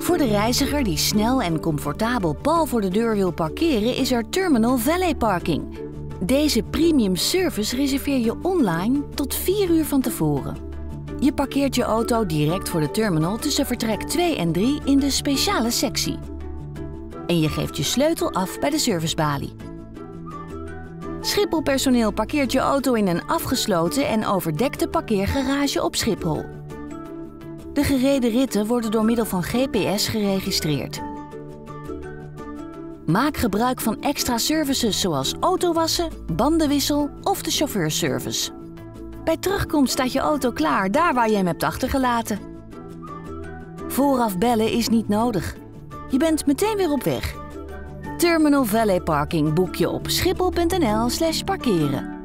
Voor de reiziger die snel en comfortabel pal voor de deur wil parkeren is er Terminal Valet Parking. Deze premium service reserveer je online tot 4 uur van tevoren. Je parkeert je auto direct voor de terminal tussen vertrek 2 en 3 in de speciale sectie. En je geeft je sleutel af bij de servicebalie. Schiphol-personeel parkeert je auto in een afgesloten en overdekte parkeergarage op Schiphol. De gereden ritten worden door middel van GPS geregistreerd. Maak gebruik van extra services zoals autowassen, bandenwissel of de chauffeurservice. Bij terugkomst staat je auto klaar daar waar je hem hebt achtergelaten. Vooraf bellen is niet nodig. Je bent meteen weer op weg. Terminal Valet Parking boek je op schiphol.nl/parkeren.